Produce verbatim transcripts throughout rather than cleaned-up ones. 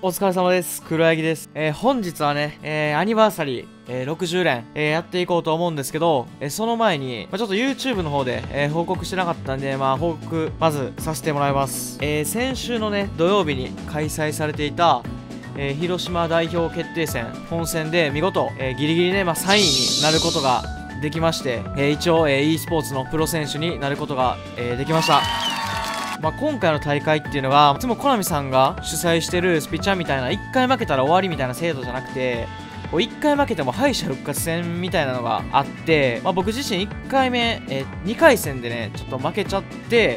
お疲れ様です。黒柳です。えー、本日はね、えー、アニバーサリー、えー、ろくじゅう連、えー、やっていこうと思うんですけど、えー、その前に、まあ、ちょっと YouTube の方で、えー、報告してなかったんで、まあ、報告、まずさせてもらいます。えー、先週のね、土曜日に開催されていた、えー、広島代表決定戦、本戦で見事、えー、ギリギリね、まあ、さんいになることができまして、えー、一応、えー、e スポーツのプロ選手になることが、えー、できました。まあ、今回の大会っていうのがいつもコナミさんが主催してるスピチャみたいないっかい負けたら終わりみたいな制度じゃなくて、こういっかい負けても敗者復活戦みたいなのがあって、まあ、僕自身いっかいめ、えー、にかい戦でねちょっと負けちゃって、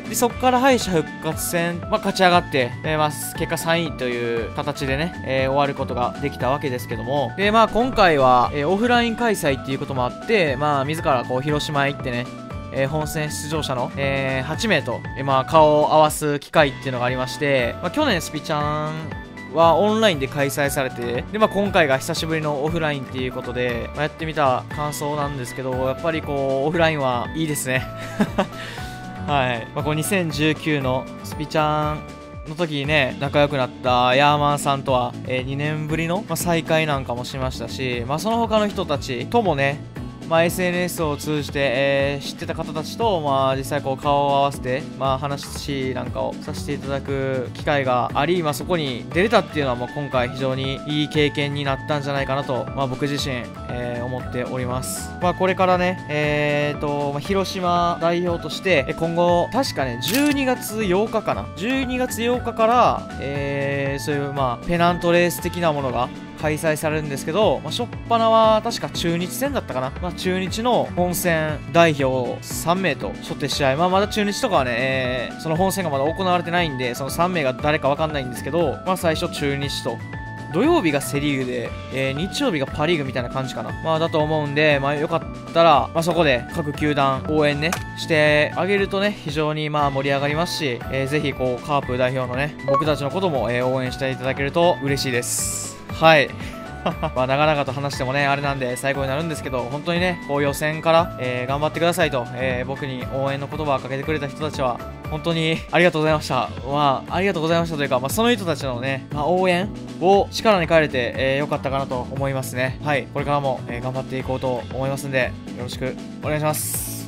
でそこから敗者復活戦、まあ、勝ち上がって、えーまあ、結果さんいという形でね、えー、終わることができたわけですけども、で、まあ、今回は、えー、オフライン開催っていうこともあって、まあ、自らこう広島へ行ってね、えー、本戦出場者の、えー、はちめいと、えーまあ、顔を合わす機会っていうのがありまして、まあ、去年スピちゃんはオンラインで開催されて、で、まあ、今回が久しぶりのオフラインっていうことで、まあ、やってみた感想なんですけど、やっぱりこうオフラインはいいですねはい、まあ、こうにせんじゅうきゅうのスピちゃんの時にね仲良くなったヤーマンさんとは、えー、にねんぶりの、まあ、再会なんかもしましたし、まあ、その他の人たちともね、まあ、エスエヌエス を通じて、えー、知ってた方たちと、まあ、実際こう顔を合わせて、まあ、話なんかをさせていただく機会があり、まあ、そこに出れたっていうのはもう今回非常にいい経験になったんじゃないかなと、まあ、僕自身、えー、思っております。まあ、これからね、えーとまあ、広島代表として今後確かねじゅうにがつようかかなじゅうにがつようかから、えー、そういうまあペナントレース的なものが開催されるんですけど、まあ、初っ端は確か中日戦だったかな、まあ、中日の本戦代表さんめいと初手試合、まあ、まだ中日とかはね、えー、その本戦がまだ行われてないんで、そのさんめいが誰か分かんないんですけど、まあ、最初中日と、土曜日がセリーグで、えー、日曜日がパリーグみたいな感じかな、まあ、だと思うんで、まあ、よかったら、まあ、そこで各球団応援ねしてあげるとね非常にまあ盛り上がりますし、えー、ぜひこうカープ代表のね僕たちのことも、えー、応援していただけると嬉しいです。はいまあ長々と話してもねあれなんで最後になるんですけど、本当にねこう予選から、えー、頑張ってくださいと、えー、僕に応援の言葉をかけてくれた人たちは本当にありがとうございました。まあありがとうございましたというか、まあ、その人たちのね、まあ、応援を力に変えれて、えー、よかったかなと思いますね。はい、これからも、えー、頑張っていこうと思いますんでよろしくお願いします。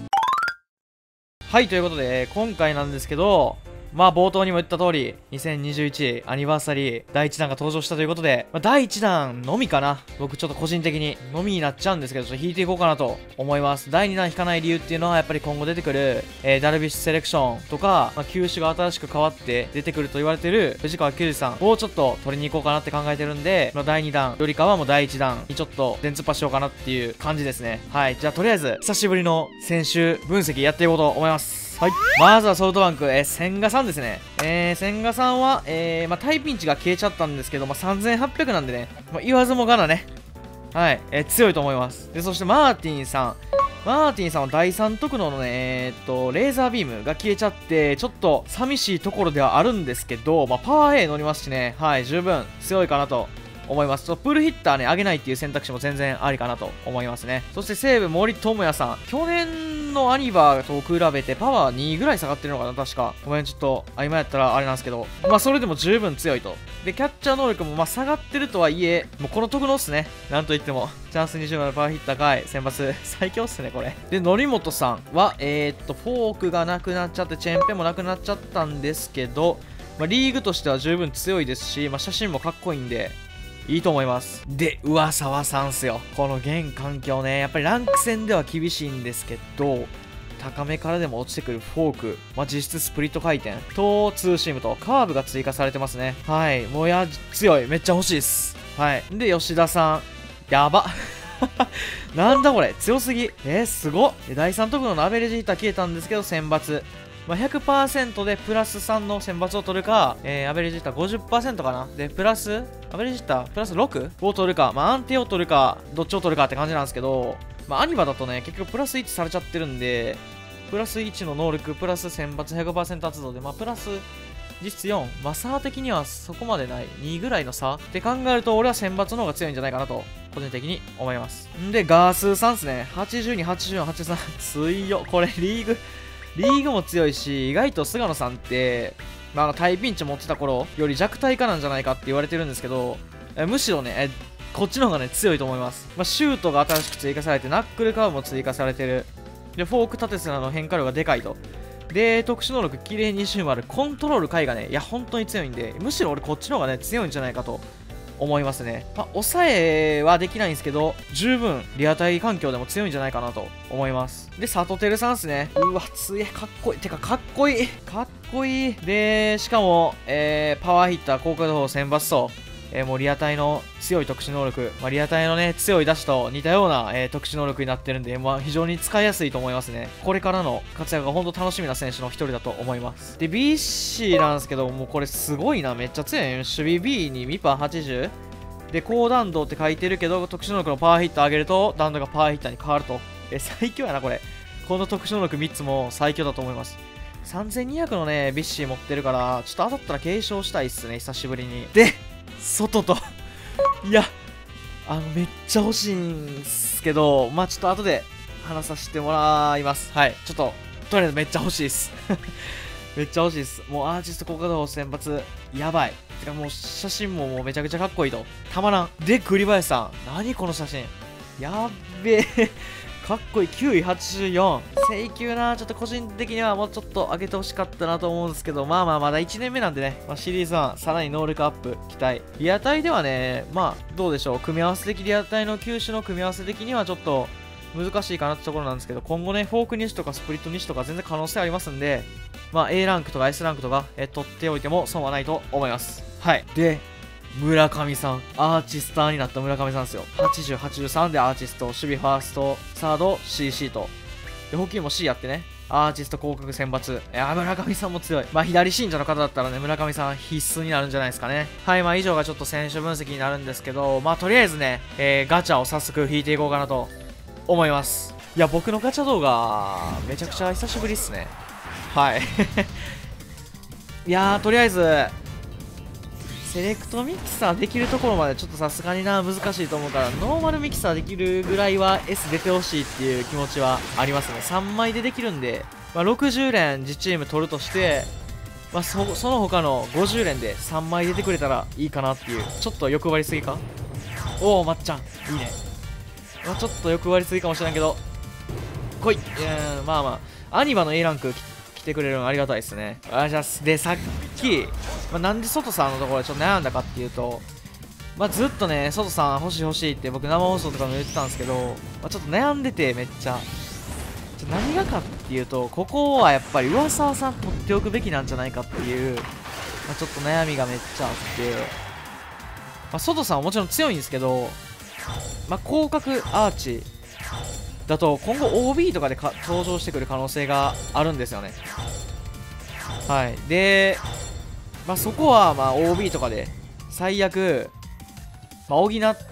はい、ということで、えー、今回なんですけど、まあ冒頭にも言った通りにせんにじゅういちアニバーサリーだいいちだんが登場したということで、まあ、だいいちだんのみかな、僕ちょっと個人的にのみになっちゃうんですけど、ちょっと引いていこうかなと思います。だいにだん引かない理由っていうのはやっぱり今後出てくる、えー、ダルビッシュセレクションとか、まあ、球種が新しく変わって出てくると言われてる藤川球児さんをちょっと取りに行こうかなって考えてるんで、まあ、だいにだんよりかはもうだいいちだんにちょっと全突破しようかなっていう感じですね。はい、じゃあとりあえず久しぶりの選手分析やっていこうと思います。はい、まずはソフトバンク、えー、千賀さんですね。えー、千賀さんは、えー、まあ、タイピンチが消えちゃったんですけど、まあ、さんぜんはっぴゃくなんでね、まあ、言わずもがなね、はい、えー、強いと思います。で、そしてマーティンさん。マーティンさんはだいさん特能のね、えー、っと、レーザービームが消えちゃって、ちょっと寂しいところではあるんですけど、まあ、パワー A 乗りますしね、はい、十分強いかなと思います。ちょっとプールヒッターね、上げないっていう選択肢も全然ありかなと思いますね。そして西武、森友哉さん。去年のアニバーと比べてパワーにぐらい下がってるのかな、確か。ごめん、ちょっと、あ、今やったらあれなんですけど。まあ、それでも十分強いと。で、キャッチャー能力もまあ下がってるとはいえ、もうこの特能っすね。なんといっても。チャンスにじゅうまでパワーヒッターかい。選抜。最強っすね、これ。で、則本さんは、えー、っと、フォークがなくなっちゃって、チェーンペンもなくなっちゃったんですけど、まあ、リーグとしては十分強いですし、まあ、写真もかっこいいんで、いいと思います。で、上沢さんっすよ。この現環境ね、やっぱりランク戦では厳しいんですけど、高めからでも落ちてくるフォーク、まあ、実質スプリット回転とツーシームとカーブが追加されてますね。はい、もうや、強い。めっちゃ欲しいです。はい。で、吉田さん。やば。なんだこれ、強すぎ。えー、すごっ。だいさん特能のアベレージヒッター消えたんですけど、選抜。まあ、ひゃくパーセント でプラスさんの選抜を取るか、えー、アベレージヒッター ごじゅっパーセント かな。で、プラス、アベレージヒッタープラス ろく を取るか、まあ、安定を取るか、どっちを取るかって感じなんですけど、まあ、アニバだとね、結局プラスいちされちゃってるんで、プラスいちの能力、プラス選抜 ひゃくパーセント 発動で、まあ、プラス実質よん。まあ、差的にはそこまでない。にぐらいの差って考えると、俺は選抜の方が強いんじゃないかなと、個人的に思います。んで、ガースーさんですね。はちじゅうに、はちじゅうよん、はちじゅうさん。強いよ。これ、リーグ、リーグも強いし、意外と菅野さんって、 まあ、あの、大ピンチ持ってた頃より弱体化なんじゃないかって言われてるんですけど、えむしろね、えこっちの方がね、強いと思います。まあ、シュートが新しく追加されて、ナックルカーブも追加されてる。で、フォーク縦綱の変化量がでかいと。で、特殊能力、綺麗にじゅう丸、コントロール回がね、いや、本当に強いんで、むしろ俺こっちの方がね、強いんじゃないかと思いますね。まあ、抑えはできないんですけど、十分、リアタイ環境でも強いんじゃないかなと思います。で、サトテルさんっすね。うわ、強い、かっこいい。てか、かっこいい。かっこいい。で、しかも、えー、パワーヒッター、高角度選抜と、えー、もうリアタイの強い特殊能力、まあ、リアタイのね、強いダッシュと似たような、えー、特殊能力になってるんで、まあ、非常に使いやすいと思いますね。これからの活躍が本当楽しみな選手の一人だと思います。で、ビーシー なんですけど、もうこれすごいな、めっちゃ強いね。守備 B にミパはちじゅう。で、高弾道って書いてるけど、特殊能力のパワーヒッター上げると、弾道がパワーヒッターに変わると。え、最強やな、これ。この特殊能力みっつも最強だと思います。さんぜんにひゃくのね、ビッシー持ってるから、ちょっと当たったら継承したいっすね、久しぶりに。で、外といや、あの、めっちゃ欲しいんすけど、まあちょっと後で話させてもらいます。はい。ちょっと、とりあえずめっちゃ欲しいです。めっちゃ欲しいです。もうアーティスト高画度選抜、やばい。てかもう写真ももうめちゃくちゃかっこいいと。たまらん。で、栗林さん。何この写真。やっべえ。かっこいい。きゅういはちじゅうよん。請求な。ちょっと個人的にはもうちょっと上げてほしかったなと思うんですけど、まあまあまだいちねんめなんでね、まあ、シリーズワン、さらに能力アップ期待。リアタイではね、まあどうでしょう。組み合わせ的、リアタイの球種の組み合わせ的にはちょっと難しいかなってところなんですけど、今後ね、フォーク西とかスプリット西とか全然可能性ありますんで、まあ A ランクとか S ランクとか、え取っておいても損はないと思います。はい。で、村上さん。アーチスターになった村上さんですよ。はちじゅう、はちじゅうさんでアーティスト、守備ファースト、サード、シーシー と。で、補給も C やってね。アーティスト広角選抜。いや、村上さんも強い。まあ、左信者の方だったらね、村上さん必須になるんじゃないですかね。はい、まあ、以上がちょっと選手分析になるんですけど、まあ、とりあえずね、えー、ガチャを早速引いていこうかなと思います。いや、僕のガチャ動画、めちゃくちゃ久しぶりっすね。はい。いやー、とりあえず、セレクトミキサーできるところまでちょっとさすがにな難しいと思うから、ノーマルミキサーできるぐらいは S 出てほしいっていう気持ちはありますね。さんまいでできるんで、まあ、ろくじゅう連自チーム取るとして、まあ、そ, その他のごじゅう連でさんまい出てくれたらいいかなっていう、ちょっと欲張りすぎか。おお、まっちゃんいいね。まあ、ちょっと欲張りすぎかもしれんけど、来い。いやまあまあアニバの A ランク来てくれるのありがたいですね。あじゃあでさっき、まあ、なんで外さんのところでちょっと悩んだかっていうと、まあ、ずっとね外さん欲しい欲しいって僕生放送とかも言ってたんですけど、まあ、ちょっと悩んでてめっちゃちょ何がかっていうと、ここはやっぱり上沢さん取っておくべきなんじゃないかっていう、まあ、ちょっと悩みがめっちゃあって、まあ、外さんはもちろん強いんですけど、まあ、広角アーチだと今後 オービー とかでか登場してくる可能性があるんですよね。はいで、まあ、そこはまあ オービー とかで最悪、まあ、補って、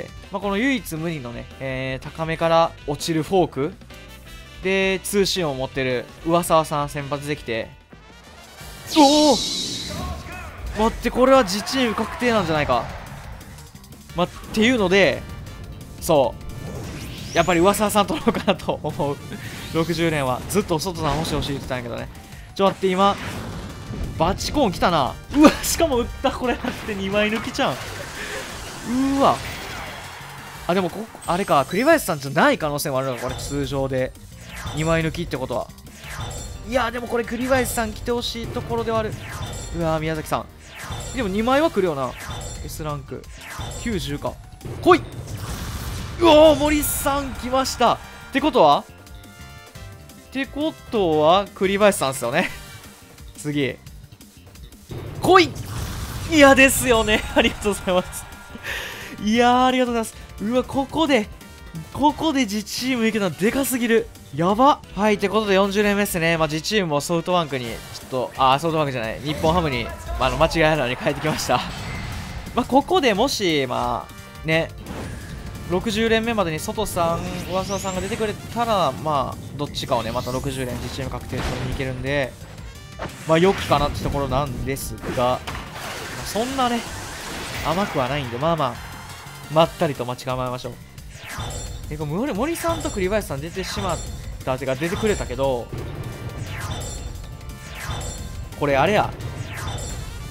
まあ、この唯一無二のね、えー、高めから落ちるフォークで通信を持ってる上沢さん先発できて、おお待って、これは自チーム確定なんじゃないか、まあ、っていうので、そうやっぱり上沢さん取ろうかなと思う。ろくじゅう連はずっと外さん欲しい欲しいって言ってたんやけどね。ちょっと待って、今バチコーン来たな。うわ、しかも打った。これだってにまい抜きちゃうん。うわあ、でもこあれか、栗林さんじゃない可能性もあるのか、これ通常でにまい抜きってことは。いやでもこれ栗林さん来てほしいところではある。うわ宮崎さんでもにまいは来るよな。 S ランクきゅうじゅうか、来い。うおー森さん来ました。ってことはってことは栗林さんですよね。次来い。いやですよね。ありがとうございます。いやーありがとうございます。うわここでここで自チームいけたのでかすぎる。やば。はいってことでよんじゅう連目ですね。まあ自チームもソフトバンクにちょっとあーソフトバンクじゃない日本ハムに、まあ、あの間違いないに変えてきました。まあここでもしまあねろくじゅう連目までに外さん上沢さんが出てくれたら、まあどっちかをねまたろくじゅう連自チーム確定取りに行けるんで、まあ良きかなってところなんですが、まあ、そんなね甘くはないんで、まあまあまったりと待ち構えましょう。えこれ 森, 森さんと栗林さん出てしまったてか出てくれたけど、これあれや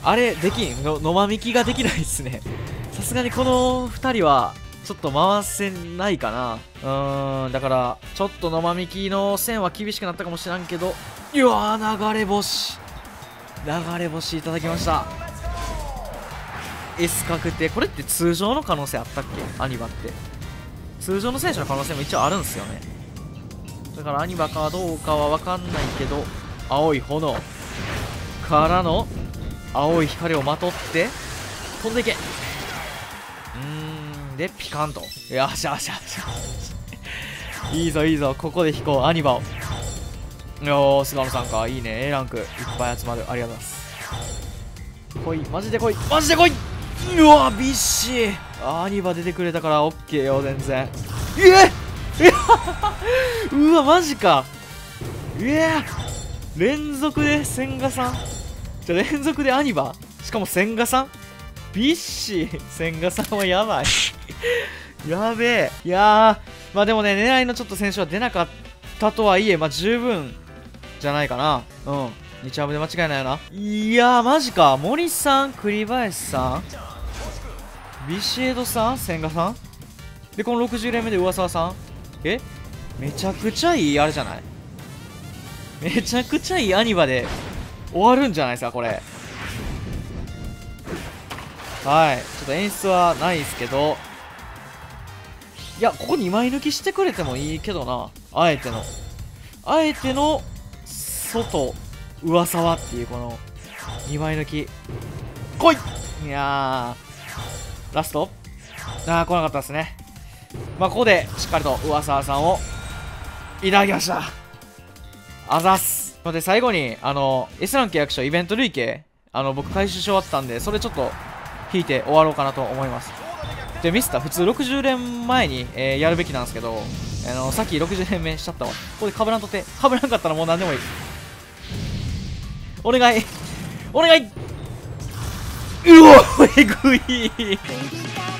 あれできんの、野間引きができないっすね。さすがにこのふたりはちょっと回せないかな。うーん、だからちょっと野間引きの線は厳しくなったかもしらんけど、うわー、流れ星流れ星いただきました。 S 確定。これって通常の可能性あったっけ？アニバって通常の選手の可能性も一応あるんですよね。だからアニバかどうかは分かんないけど、青い炎からの青い光をまとって飛んでいけ。うーんでピカンと、よしよしよしよしいいぞいいぞ、ここで飛行アニバを。よー、菅野さんか、いいね。 A ランクいっぱい集まる、ありがとうございます。来い、マジで来い、マジで来い。うわビッシー、アニバ出てくれたからオッケーよ、全然。えっうわマジか。いや連続で千賀さん、じゃ連続でアニバ、しかも千賀さん、ビッシー千賀さんはやばいやべえ。いやー、まあでもね、狙いのちょっと選手は出なかったとはいえ、まあ十分じゃないかな。うんにチャームで間違いないよな。いやーマジか。森さん、栗林さん、ビシエドさん、千賀さんで、このろくじゅう連目で上沢さん。えめちゃくちゃいいあれじゃない？めちゃくちゃいいアニバで終わるんじゃないですかこれ。はい、ちょっと演出はないですけど、いやここにまい抜きしてくれてもいいけどな。あえてのあえての外上沢っていうこのにまい抜き来い。いやーラストあー来なかったですね。まあここでしっかりと上沢さんをいただきました。あざっす。ので最後にあの S ラン契約書イベント累計、あの僕回収し終わったんで、それちょっと引いて終わろうかなと思います。でミスター普通ろくじゅう連前に、えー、やるべきなんですけど、あのさっきろくじゅう連目しちゃったわ。ここでかぶらんとってかぶらんかったらもう何でもいい。お願いお願い。うおえぐい